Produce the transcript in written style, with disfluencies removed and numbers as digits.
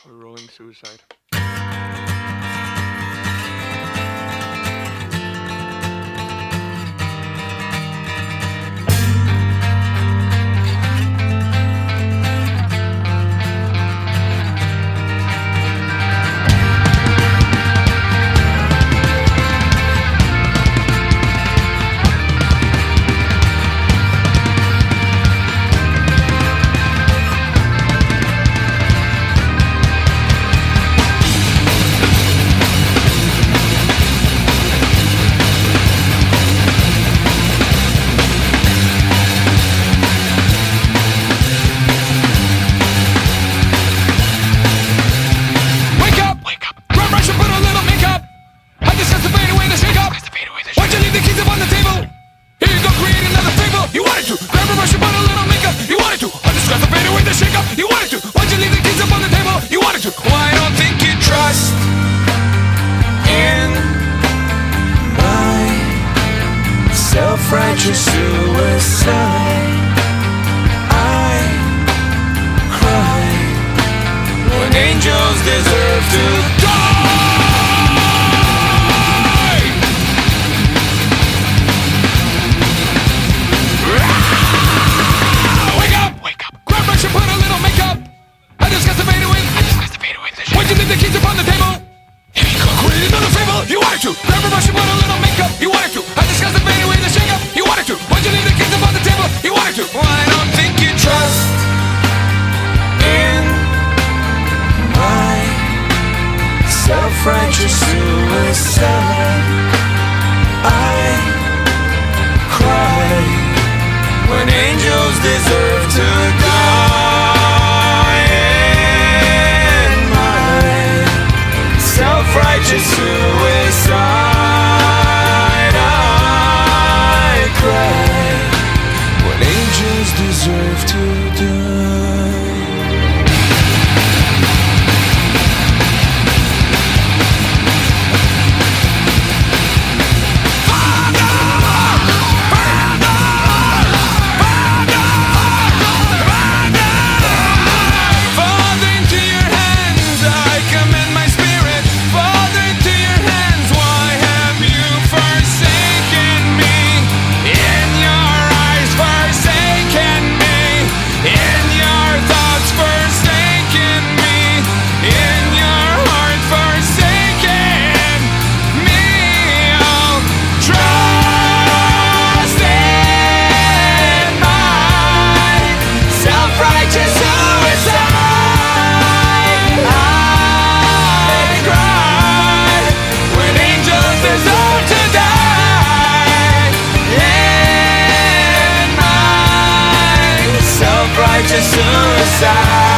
We're rolling suicide. Why don't think you trust in my self-righteous suicide? I cry when angels deserve to die. Wake up! Wake up! Grab brush and put a little makeup. I just got to fade away. Why'd you leave the keys upon the table? Here you go, create another fable. You wanted to grab a brush and put a little makeup. You wanted to. I discussed the fade away the shake up. You wanted to. Why'd you leave the keys upon the table? You wanted to. Well, I don't think you trust in my self-righteous suicide. I cry when angels deserve to die. Self-righteous suicide. I cry when angels deserve to die. Father, into your hands I commend my spirit. Father, into your hands, why have you forsaken me? In your eyes, forsaken me. In your thoughts, forsaken me. In your heart, forsaken me. Oh, trust in my self-righteous suicide. I cry when angels deserve to die. In my self-righteous suicide.